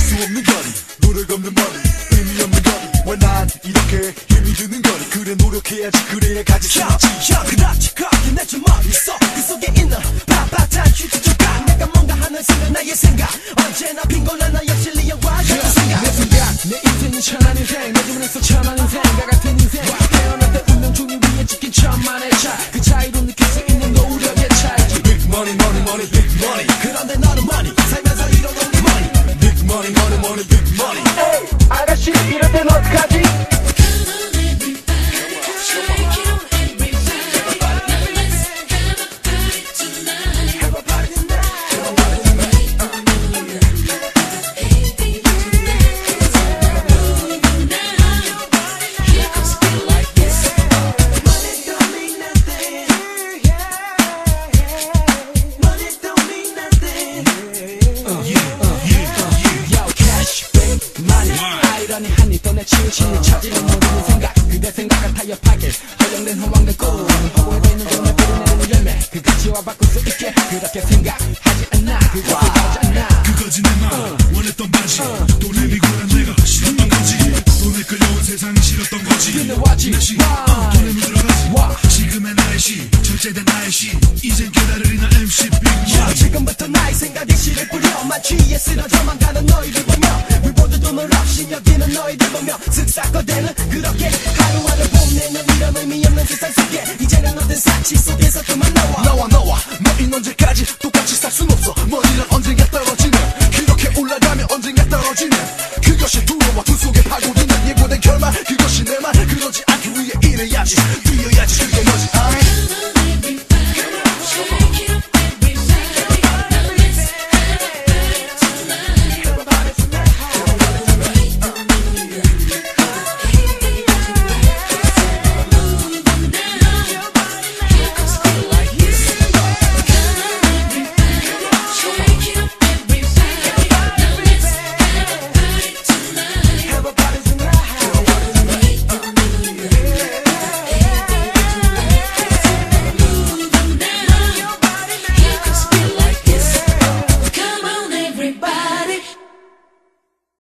수 없는 거리 노력 없는 머리 의미 없는 거리 왜 난 이렇게 힘이 드는 거리 그래 노력해야지 그래야 가질 수 있지 그렇지 거기 내 주머니 속 그 속에 있는 빳빳한 휴지 조각 내가 뭔가 하는 생각 나의 생각 언제나 빈곤한 나의 실리와 같은 생각 내 생각 내 인생은 천한 인생 내 주문에서 천한 인생 나 같은 인생 태어날 때 운명 종이 위에 찍힌 천만의 차 그 차이로 느낄 수 있는 노력의 차이지 Big money money money big money 그런데 너는 money 살면서 잃어버린 money Big money money money big money 에이 아가씨 이럴 땐 어떡하지 아이러니 한입 더 내 치우치는 처지는 모르는 생각 그대 생각을 타협하길 허용된 허황된 꿈 허공에 있는 정말 뿌리내는 열매 그 가치와 바꿀 수 있게 그렇게 생각하지 않나 그렇게 가지 않나 그거지 내 맘 원했던 바지 또 내비고란 내가 싫었던 거지 돈에 끌려온 세상이 싫었던 거지 근데 와지 내 시, 돈에 묻어가지 지금의 나의 시 절제된 나의 시 이젠 깨달으리나 MC 빅 지금부터 나의 생각에 씨를 뿌려 마취에 쓰러져만 가는 너희를 보며 물보도 돈을 없이 여기는 너희들 보며 슥싹거대는 그렇게 하루하루 뽐내는 이런 의미 없는 세상 속에 이제는 어떤 사치 속에서 그만 나와 너와 너인 언제까지 똑같이 살 순 없어 머리는 언젠가 떨어지는 그렇게 올라가면 언젠가 떨어지는 그것이 두려워 두 속에 파고드는 예고된 결말 그것이 내 말 그러지 않기 위해 일해야지 뛰어야